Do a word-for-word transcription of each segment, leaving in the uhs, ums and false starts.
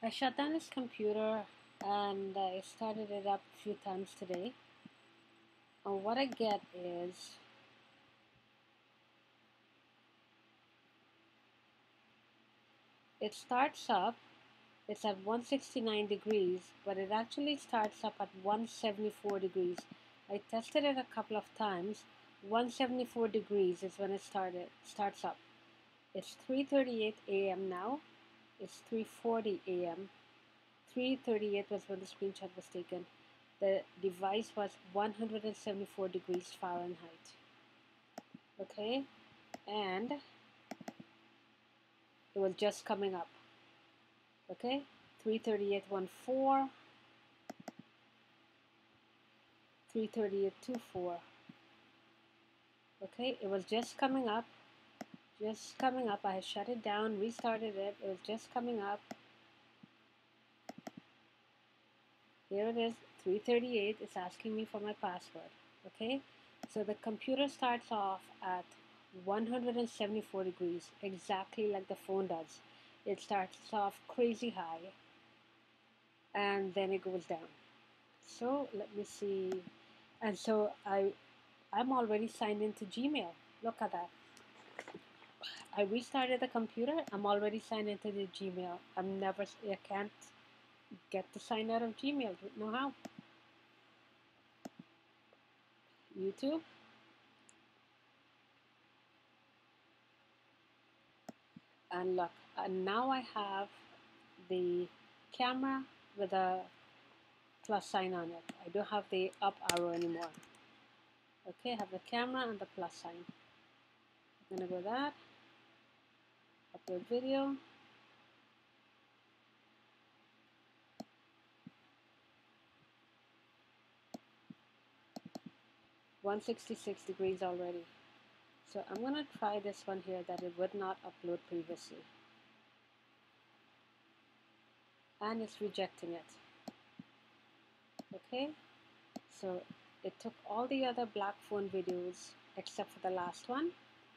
I shut down this computer and I started it up a few times today. And what I get is it starts up, it's at one sixty-nine degrees, but it actually starts up at one seventy-four degrees. I tested it a couple of times. one seventy-four degrees is when it started starts up. It's three thirty-eight a m now. It's three forty a m three thirty-eight was when the screenshot was taken. The device was one hundred seventy-four degrees Fahrenheit. Okay, and it was just coming up. Okay, three thirty-eight fourteen, three thirty-eight twenty-four. Okay, it was just coming up, just coming up. I shut it down, restarted it. It was just coming up. Here it is, three thirty-eight. It's asking me for my password. Okay, so the computer starts off at one hundred seventy-four degrees, exactly like the phone does. It starts off crazy high and then it goes down. So let me see. And so I, I'm already signed into Gmail. Look at that. I restarted the computer. I'm already signed into the Gmail. I'm never, I can't get the sign out of Gmail. Don't know how. YouTube. And look, and now I have the camera with a plus sign on it. I don't have the up arrow anymore. Okay, I have the camera and the plus sign. I'm gonna go that, upload video. one sixty-six degrees already. So I'm gonna try this one here that it would not upload previously. And it's rejecting it. Okay, so it took all the other black phone videos except for the last one.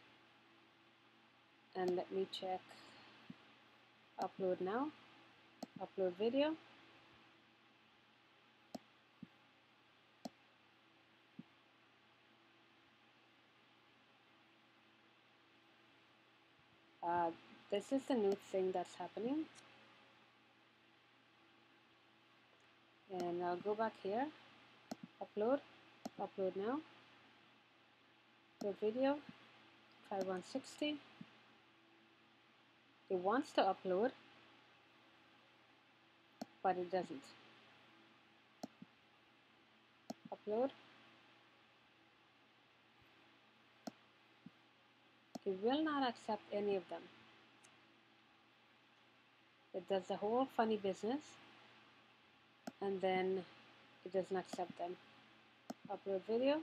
And let me check upload now, upload video. Uh, this is the new thing that's happening. And I'll go back here, upload, upload now, upload video, try one sixty. It wants to upload, but it doesn't. Upload. It will not accept any of them. It does the whole funny business, and then it doesn't accept them. Upload video.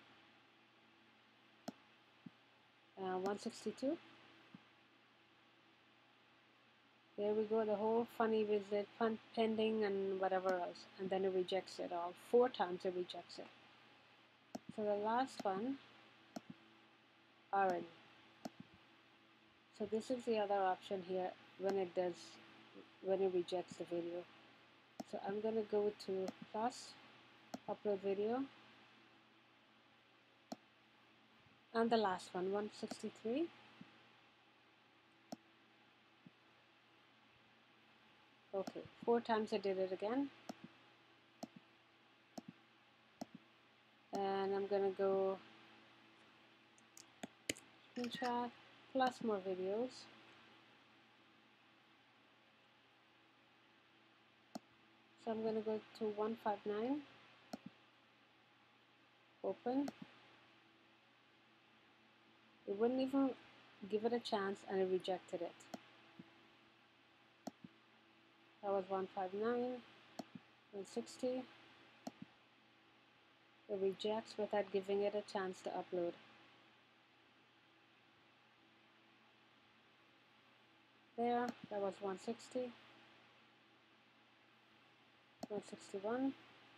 Uh, one sixty-two. There we go, the whole funny visit, fun pending, and whatever else. And then it rejects it all. Four times it rejects it. So the last one, already. So this is the other option here when it does, when it rejects the video. So I'm going to go to plus, upload video. And the last one, one sixty-three. Okay, four times I did it again. And I'm going to go screenshot plus more videos. So I'm going to go to one fifty-nine, open. It wouldn't even give it a chance and it rejected it. That was one fifty-nine, one sixty. It rejects without giving it a chance to upload. There, that was one sixty, one sixty-one.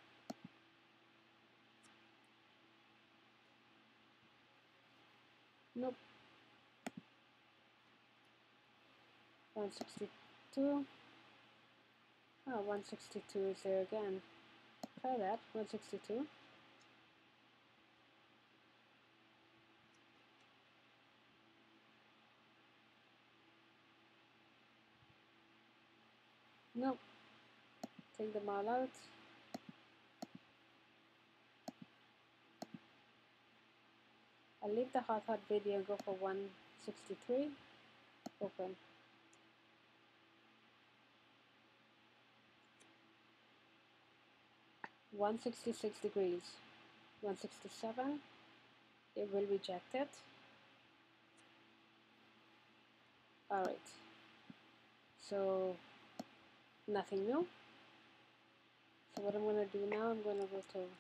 Nope. one sixty-two. Oh, one sixty-two is there again. Try that, one sixty-two. Nope. Take them all out. I'll leave the hot hot video and go for one sixty-three. Open. one sixty-six degrees. one sixty-seven. It will reject it. Alright. So nothing new. So what I'm going to do now, I'm going to go to,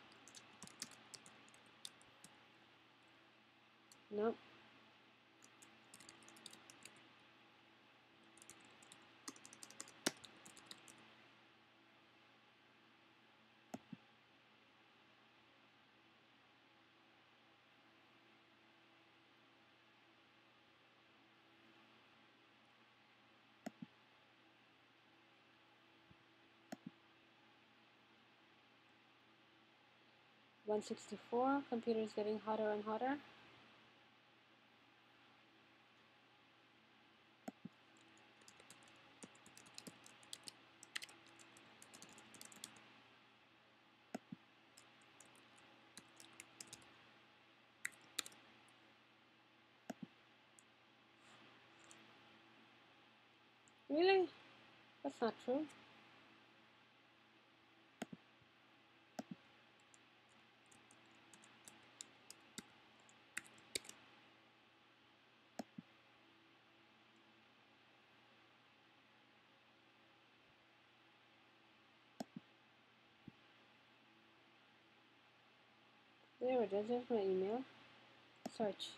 nope. one sixty-four, computer is getting hotter and hotter. Really? That's not true. There it is, there's my email. Search.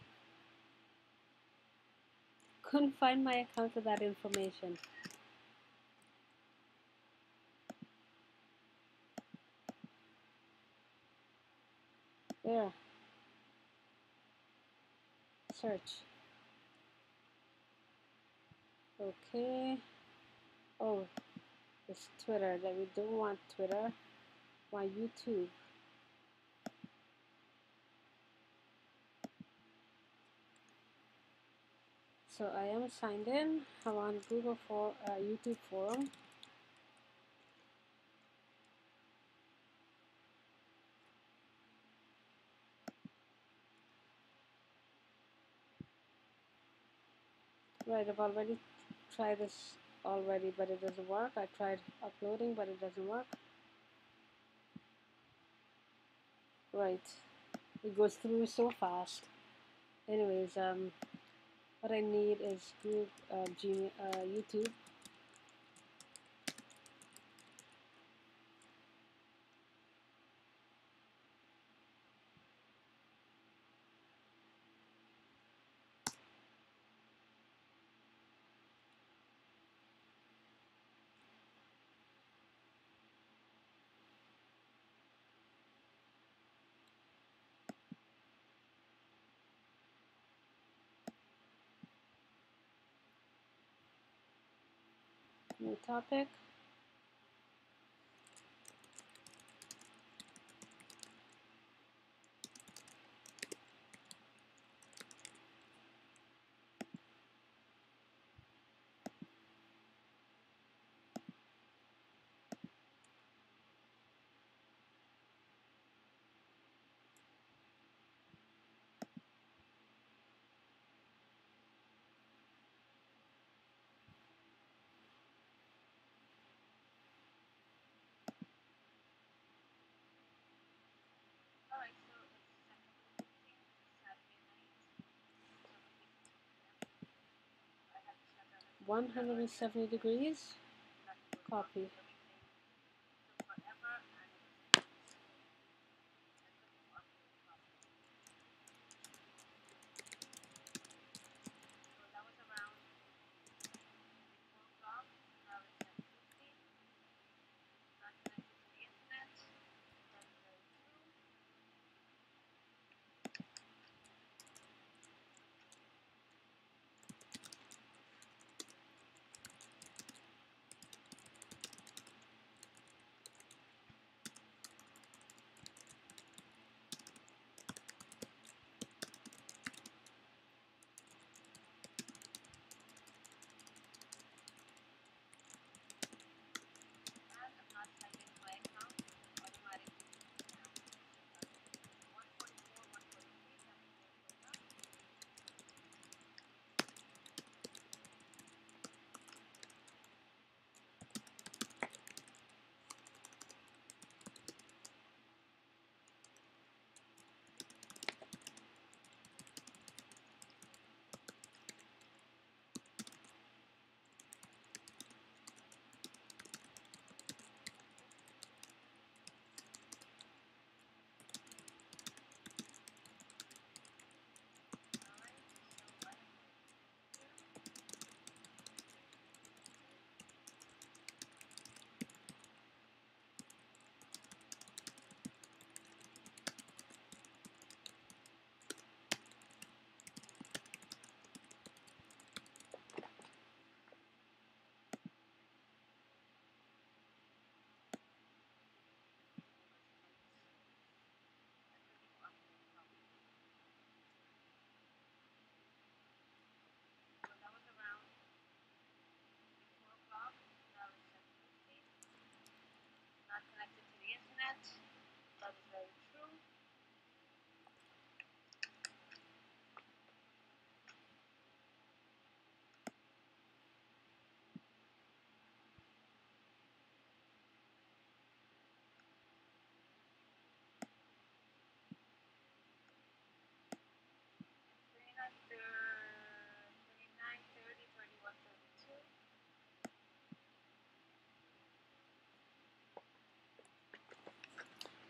Couldn't find my account with that information. There. Search. Okay. Oh, it's Twitter. That we don't want Twitter. Want YouTube. So I am signed in. I'm on Google for uh, YouTube forum. Right, I've already tried this already, but it doesn't work. I tried uploading, but it doesn't work. Right, it goes through so fast. Anyways, um, what I need is Google, uh, G, uh, YouTube. New topic. one hundred seventy degrees. Copy.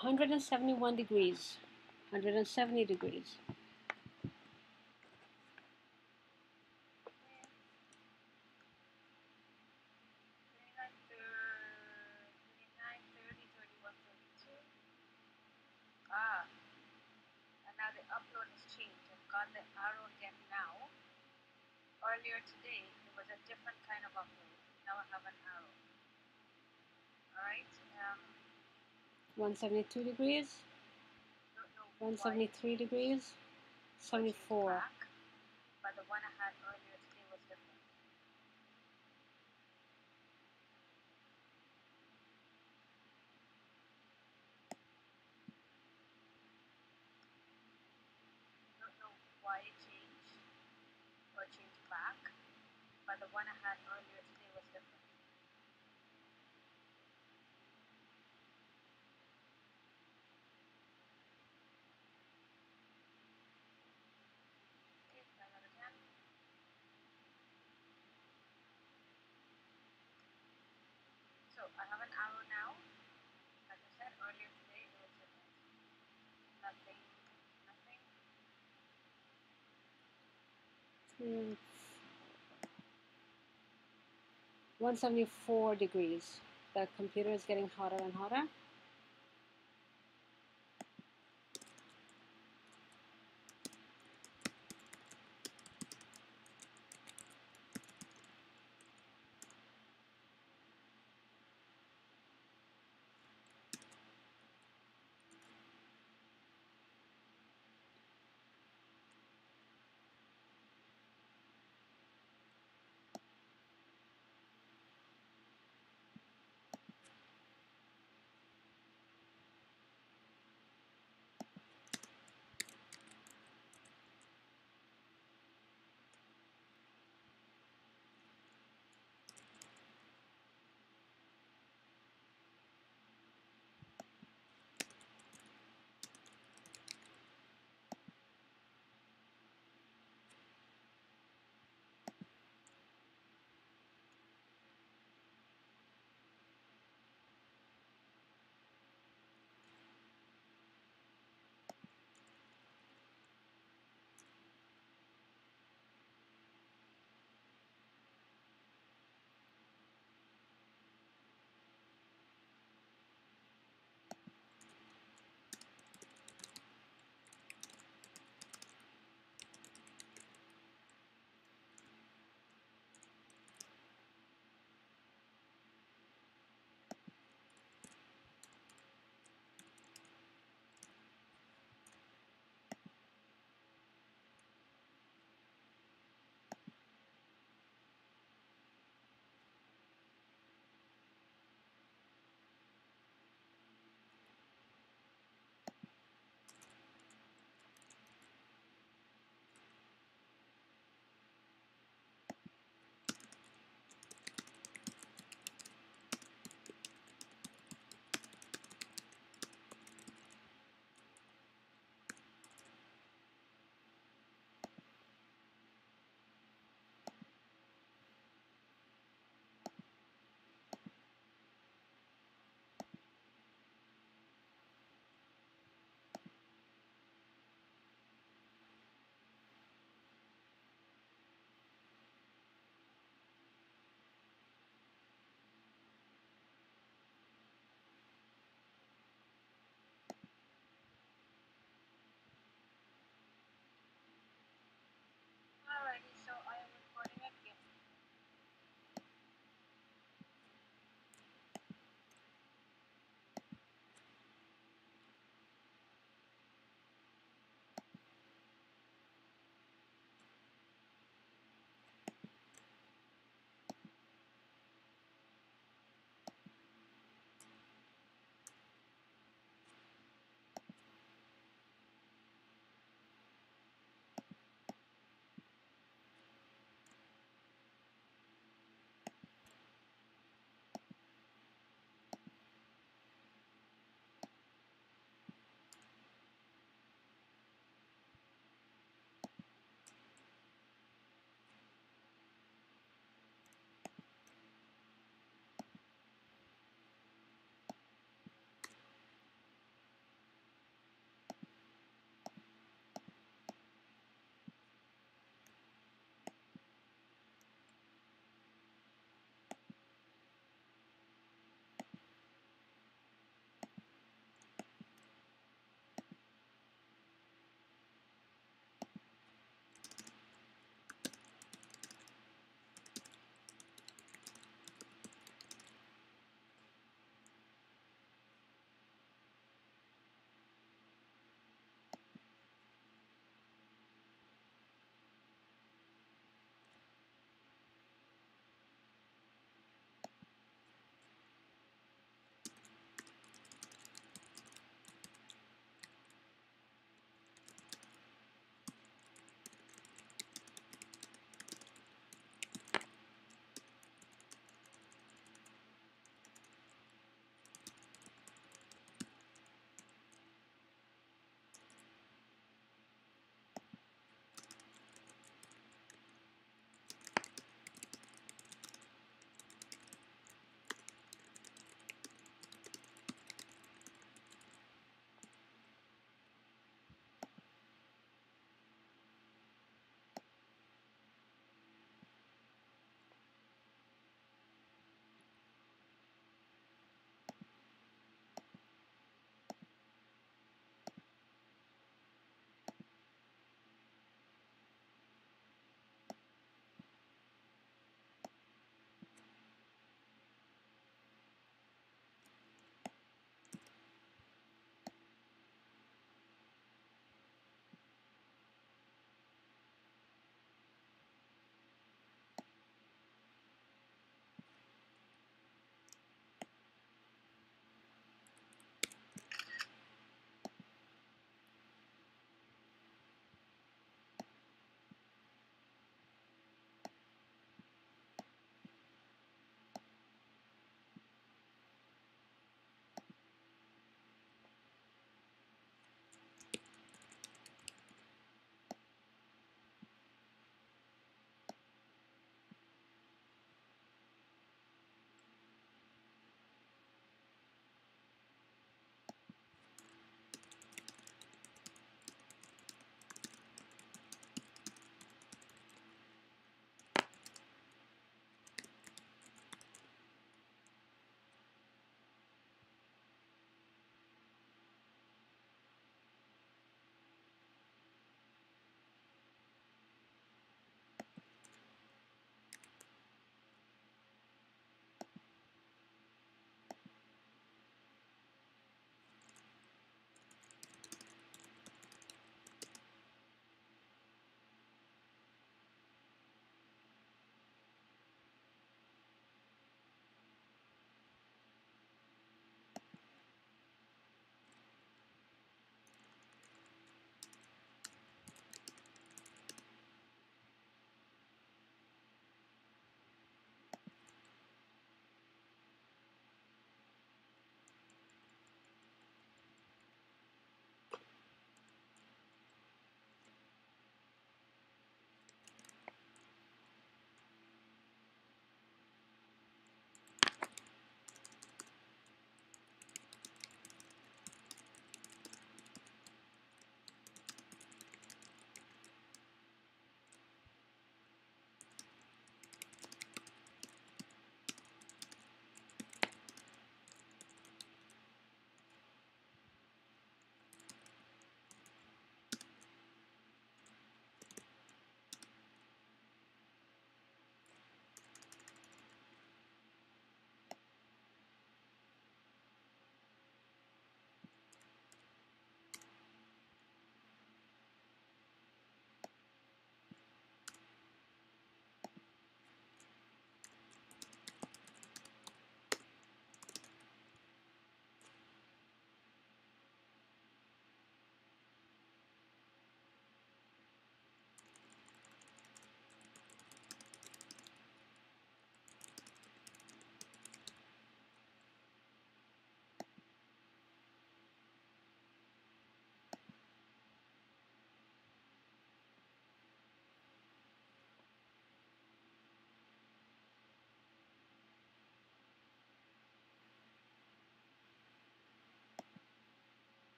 one hundred seventy-one degrees, one hundred seventy degrees. Ah, and now the upload has changed. I've got the arrow again now. Earlier today, it was a different kind of upload. Now I have an arrow. Alright. Um, one hundred seventy-two degrees. one hundred seventy-three degrees. seventy-four. Back, but the one I had earlier today was different. Don't know why it changed or changed back, but the one I had earlier today was different. Okay, try that again. So I have an arrow now. Like I said earlier today, it was different. Nothing, nothing. Mm. one hundred seventy-four degrees. The computer is getting hotter and hotter.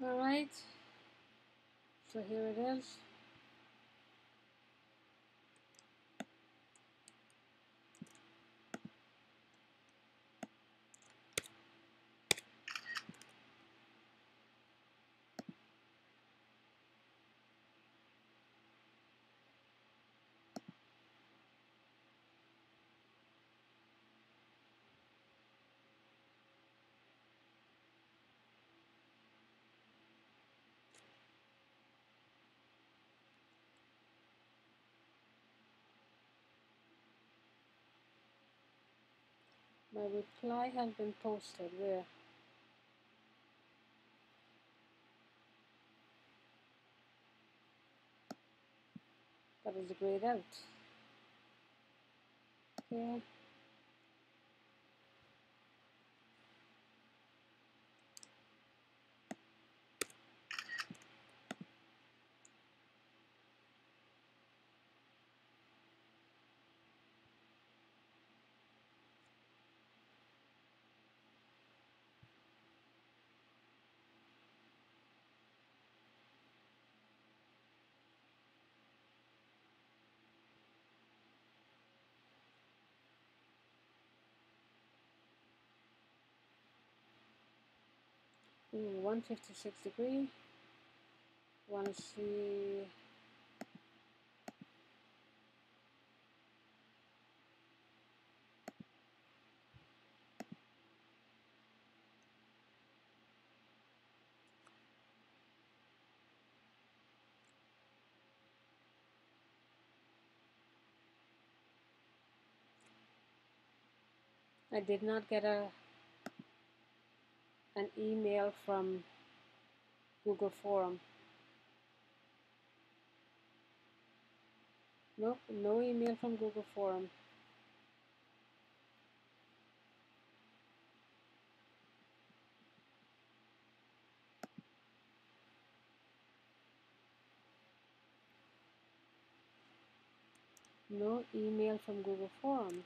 All right, so here it is. My reply has been posted. Where? That is grayed out. Okay. one hundred fifty-six degree. Want to see? I did not get a an email from Google Forum. Nope, no email from Google Forum. No email from Google Forum.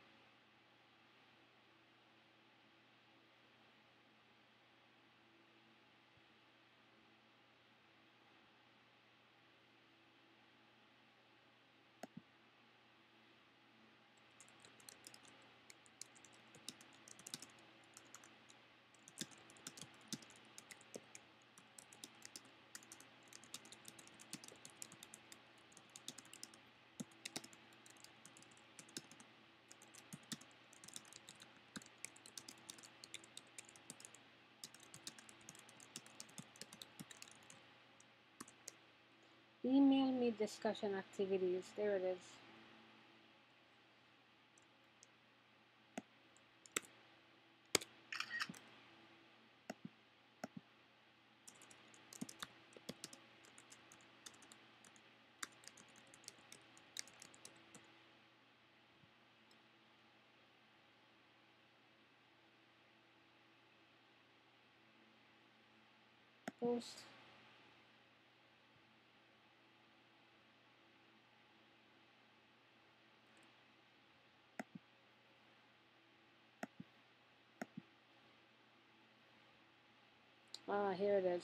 Email me discussion activities. There it is. Post. Ah, here it is.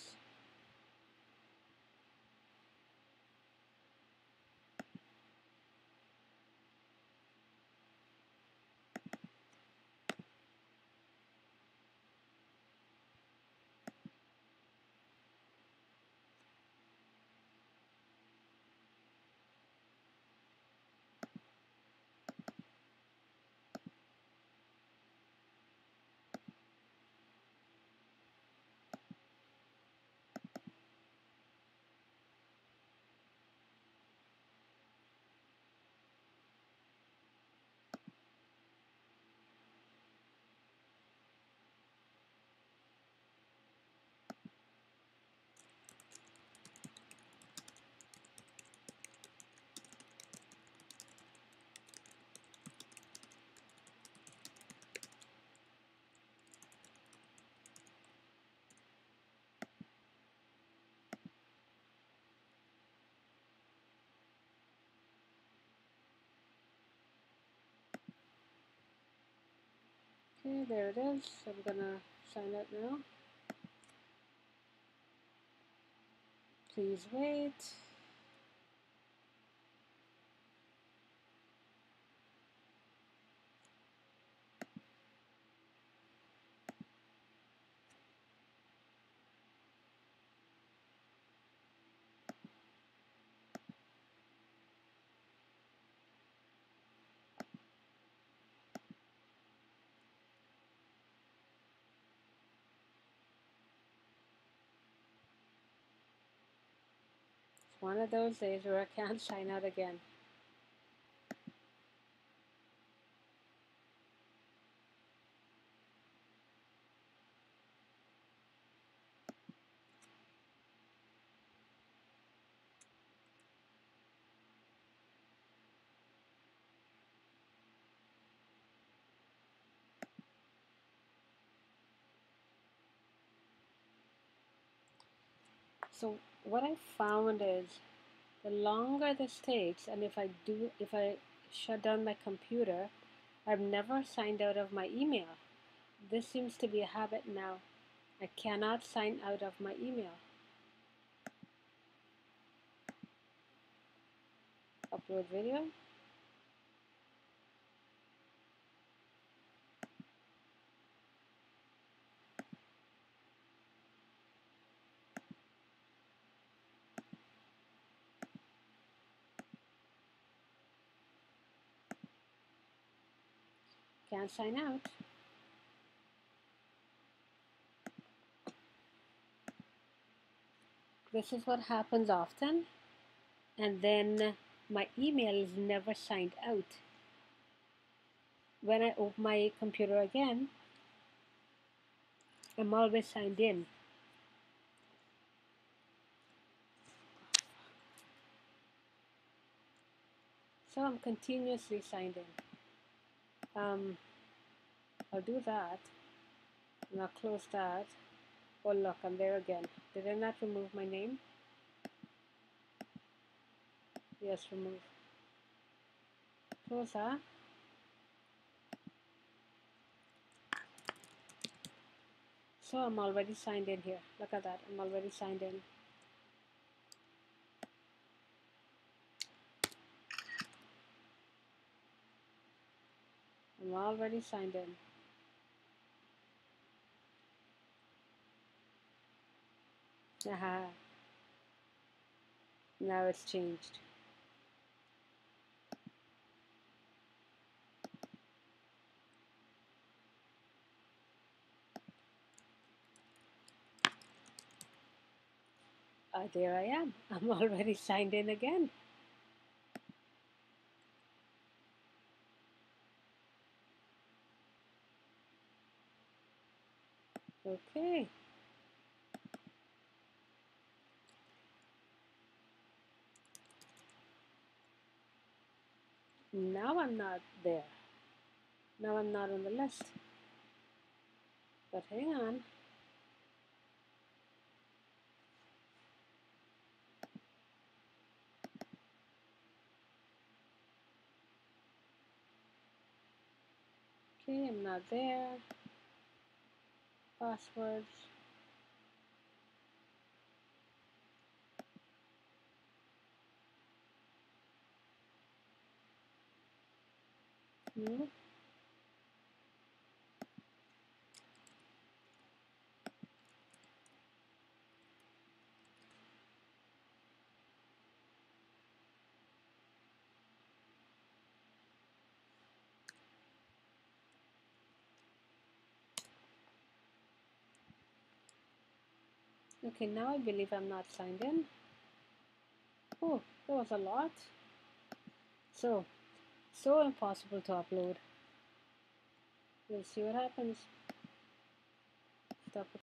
Okay, there it is. I'm gonna sign out now. Please wait. It's one of those days where I can't sign out again. So what I found is the longer this takes, and if I do, if I shut down my computer, I've never signed out of my email. This seems to be a habit now. I cannot sign out of my email. Upload video. Can't sign out. This is what happens often, and then my email is never signed out. When I open my computer again, I'm always signed in. So I'm continuously signed in. Um, I'll do that, and I'll close that. Oh look, I'm there again. Did I not remove my name? Yes, remove. Close that. So I'm already signed in here. Look at that, I'm already signed in. I'm already signed in. Aha. Now it's changed. Uh, there I am. I'm already signed in again. Okay. Now I'm not there. Now I'm not on the list. But hang on. Okay, I'm not there. Passwords. No. Okay, now I believe I'm not signed in. Oh, that was a lot. So, so impossible to upload. We'll see what happens. Stop